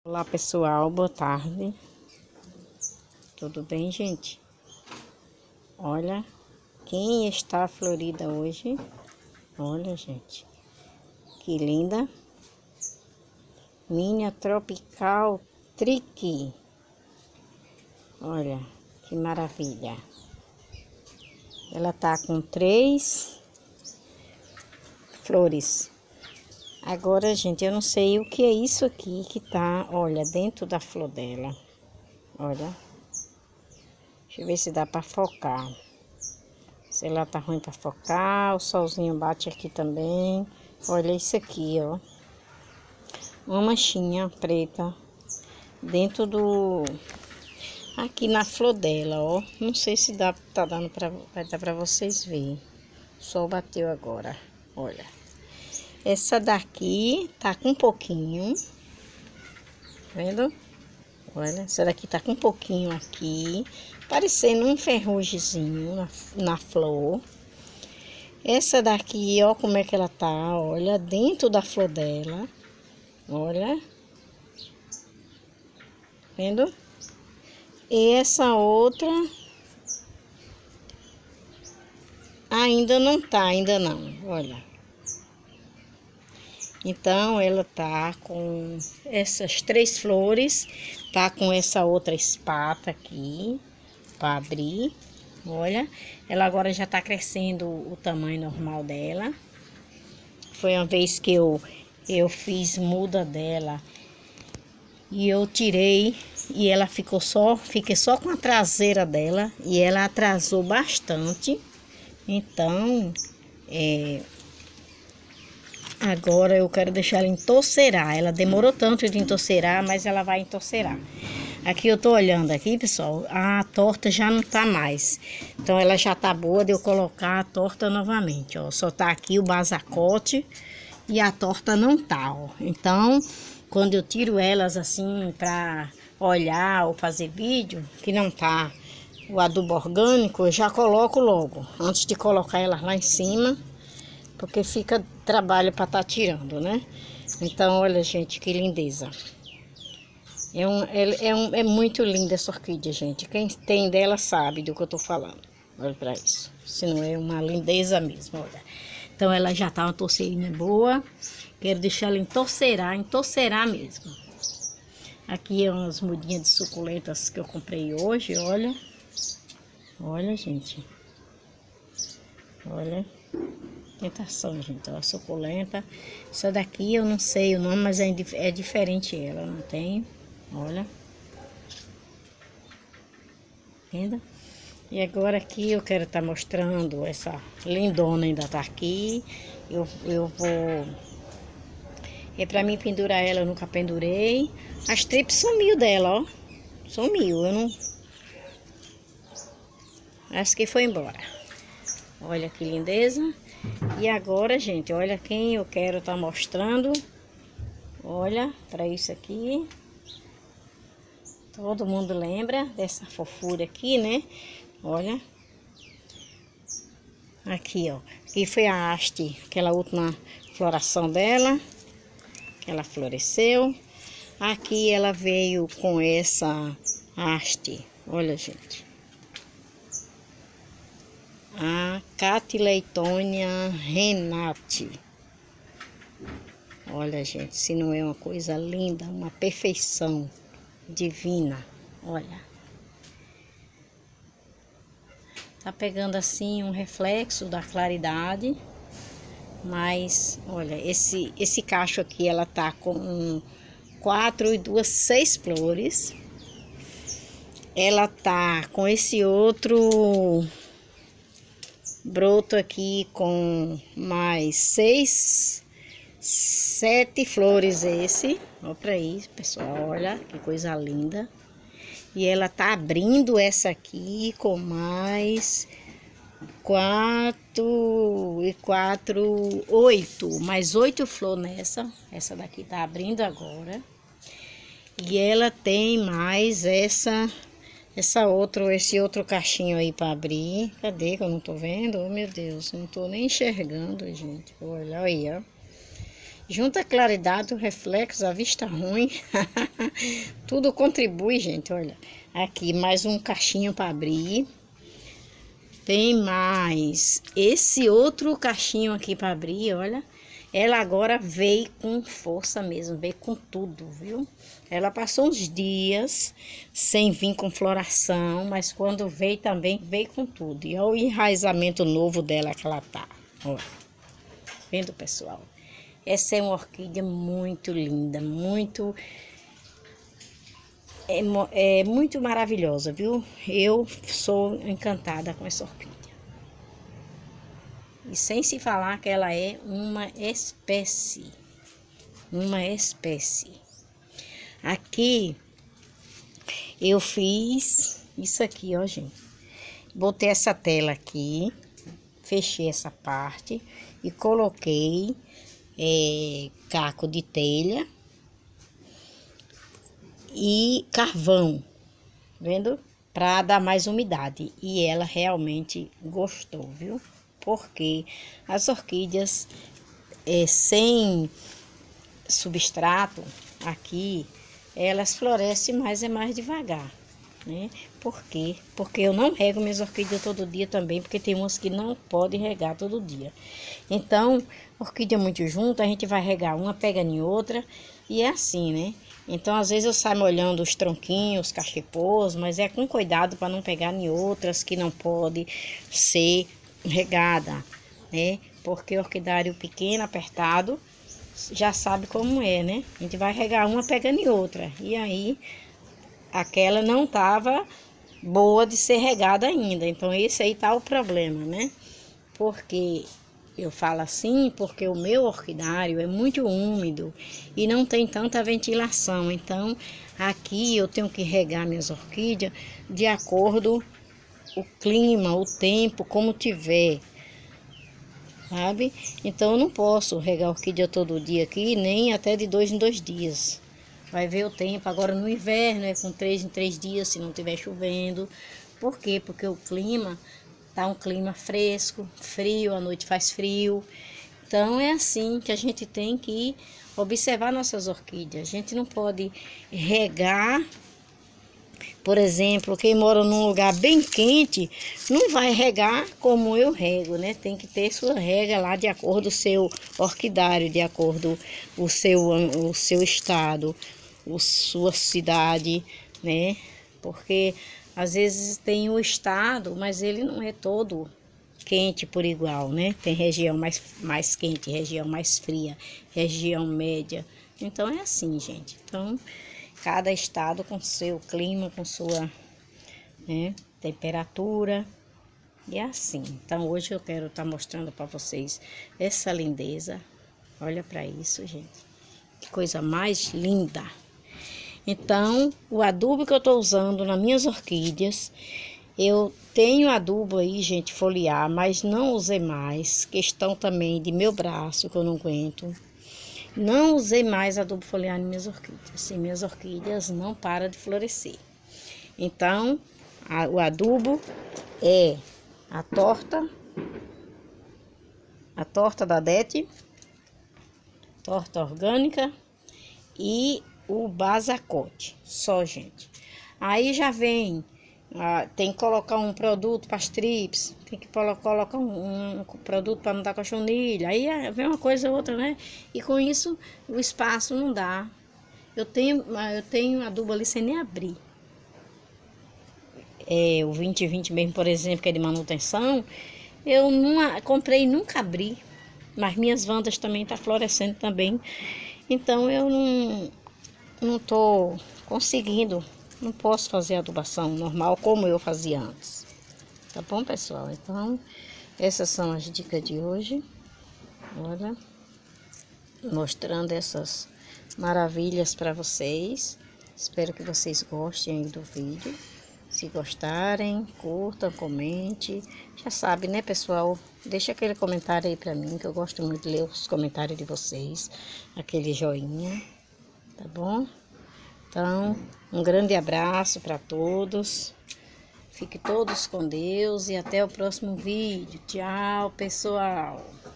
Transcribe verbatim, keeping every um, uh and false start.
Olá pessoal, boa tarde. Tudo bem, gente? Olha quem está florida hoje. Olha, gente, que linda. Minha tropical trique. Olha que maravilha. Ela tá com três flores. Agora, gente, eu não sei o que é isso aqui que tá, olha, dentro da flor dela. Olha. Deixa eu ver se dá pra focar. Se ela tá ruim pra focar, o solzinho bate aqui também. Olha isso aqui, ó. Uma manchinha preta dentro do... Aqui na flor dela, ó. Não sei se dá, tá dando pra, vai dar pra vocês verem. O sol bateu agora, olha. Essa daqui tá com um pouquinho, vendo? Olha, essa daqui tá com um pouquinho aqui, parecendo um ferrugemzinho na, na flor. Essa daqui, ó, como é que ela tá, olha, dentro da flor dela. Olha. Vendo? E essa outra ainda não tá, ainda não, olha. Então, ela tá com essas três flores, tá com essa outra espata aqui, para abrir, olha. Ela agora já tá crescendo o tamanho normal dela. Foi uma vez que eu, eu fiz muda dela e eu tirei e ela ficou só, fiquei só com a traseira dela e ela atrasou bastante. Então, é... agora eu quero deixar ela entorcerar. Ela demorou tanto de entorcerar, mas ela vai entorcerar. Aqui eu tô olhando aqui, pessoal, a torta já não tá mais. Então ela já tá boa de eu colocar a torta novamente, ó. Só tá aqui o basacote e a torta não tá, ó. Então, quando eu tiro elas assim pra olhar ou fazer vídeo, que não tá o adubo orgânico, eu já coloco logo, antes de colocar elas lá em cima. Porque fica trabalho para estar tá tirando, né? Então, olha, gente, que lindeza. É, um, é, é, um, é muito linda essa orquídea, gente. Quem tem dela sabe do que eu tô falando. Olha para isso. Se não é uma lindeza mesmo, olha. Então, ela já tá uma torceirinha boa. Quero deixar ela entorcerar, entorcerar mesmo. Aqui é umas mudinhas de suculentas que eu comprei hoje, olha. Olha, gente. Olha. Tentação, gente, ó, suculenta. Essa daqui eu não sei o nome, mas é, é diferente ela, não tem, olha. Vendo? E agora aqui eu quero estar tá mostrando essa lindona ainda tá aqui. Eu, eu vou... É pra mim pendurar ela, eu nunca pendurei. As trips sumiu dela, ó. Sumiu, eu não... Acho que foi embora. Olha que lindeza. E agora, gente, olha quem eu quero estar tá mostrando. Olha para isso aqui. Todo mundo lembra dessa fofura aqui, né? Olha. Aqui, ó. Aqui foi a haste, aquela última floração dela. Que ela floresceu. Aqui ela veio com essa haste. Olha, gente. A Catileitonia Renate. Olha, gente, se não é uma coisa linda, uma perfeição divina. Olha. Tá pegando assim um reflexo da claridade. Mas, olha, esse, esse cacho aqui, ela tá com quatro e duas, seis flores. Ela tá com esse outro... broto aqui com mais seis, sete flores esse. Olha pra isso, pessoal, olha que coisa linda. E ela tá abrindo essa aqui com mais quatro e quatro, oito, mais oito flores nessa. Essa daqui tá abrindo agora. E ela tem mais essa... Essa outra, esse outro cachinho aí para abrir. Cadê que eu não tô vendo? Oh, meu Deus, não tô nem enxergando, gente. Olha aí, ó. Junta a claridade, o reflexo, a vista ruim. Tudo contribui, gente, olha. Aqui mais um caixinho para abrir. Tem mais esse outro caixinho aqui para abrir, olha. Ela agora veio com força mesmo, veio com tudo, viu? Ela passou uns dias sem vir com floração, mas quando veio também, veio com tudo. E olha o enraizamento novo dela que ela tá, olha. Vendo, pessoal? Essa é uma orquídea muito linda, muito... É, é muito maravilhosa, viu? Eu sou encantada com essa orquídea. E sem se falar que ela é uma espécie. Uma espécie. Aqui, eu fiz isso aqui, ó, gente. Botei essa tela aqui, fechei essa parte e coloquei é, caco de telha e carvão, vendo? Para dar mais umidade. E ela realmente gostou, viu? Porque as orquídeas é, sem substrato aqui, elas florescem mais e mais devagar, né? Por quê? Porque eu não rego minhas orquídeas todo dia também, porque tem umas que não podem regar todo dia. Então, orquídea muito junto, a gente vai regar uma, pega em outra, e é assim, né? Então, às vezes eu saio molhando os tronquinhos, os cachepôs, mas é com cuidado para não pegar em outras que não pode ser regada, né? Porque orquidário pequeno, apertado, já sabe como é, né? A gente vai regar uma pegando em outra. E aí, aquela não tava boa de ser regada ainda. Então, esse aí tá o problema, né? Porque eu falo assim, porque o meu orquidário é muito úmido e não tem tanta ventilação. Então, aqui eu tenho que regar minhas orquídeas de acordo o clima, o tempo, como tiver, sabe? Então eu não posso regar orquídea todo dia aqui, nem até de dois em dois dias. Vai ver o tempo. Agora no inverno é com três em três dias, se não tiver chovendo. Por quê? Porque o clima tá um clima fresco, frio, à noite faz frio. Então é assim que a gente tem que observar nossas orquídeas. A gente não pode regar. Por exemplo, quem mora num lugar bem quente, não vai regar como eu rego, né? Tem que ter sua rega lá de acordo com o seu orquidário, de acordo com o seu, o seu estado, a sua cidade, né? Porque às vezes tem o estado, mas ele não é todo quente por igual, né? Tem região mais, mais quente, região mais fria, região média. Então é assim, gente. Então... cada estado com seu clima, com sua, né, temperatura. E é assim. Então, hoje eu quero estar tá mostrando para vocês essa lindeza. Olha para isso, gente. Que coisa mais linda. Então, o adubo que eu estou usando nas minhas orquídeas, eu tenho adubo aí, gente, foliar, mas não usei mais. Questão também de meu braço, que eu não aguento. Não usei mais adubo foliar em minhas orquídeas. Assim, minhas orquídeas não param de florescer. Então, a, o adubo é a torta, a torta da Dete, torta orgânica e o Basacote. Só, gente. Aí já vem, ah, tem que colocar um produto para as trips, tem que colocar um, um produto para não dar cochonilha. Aí vem uma coisa ou outra, né? E com isso o espaço não dá. Eu tenho, eu tenho adubo ali sem nem abrir. É, o vinte vinte mesmo, por exemplo, que é de manutenção, eu não comprei e nunca abri. Mas minhas vandas também estão tá florescendo também. Então eu não, não tô conseguindo. Não posso fazer adubação normal como eu fazia antes. Tá bom, pessoal? Então, essas são as dicas de hoje. Olha, mostrando essas maravilhas para vocês. Espero que vocês gostem aí do vídeo. Se gostarem, curtam, comente. Já sabe, né, pessoal? Deixa aquele comentário aí para mim, que eu gosto muito de ler os comentários de vocês. Aquele joinha, tá bom? Então, um grande abraço para todos. Fiquem todos com Deus e até o próximo vídeo. Tchau, pessoal.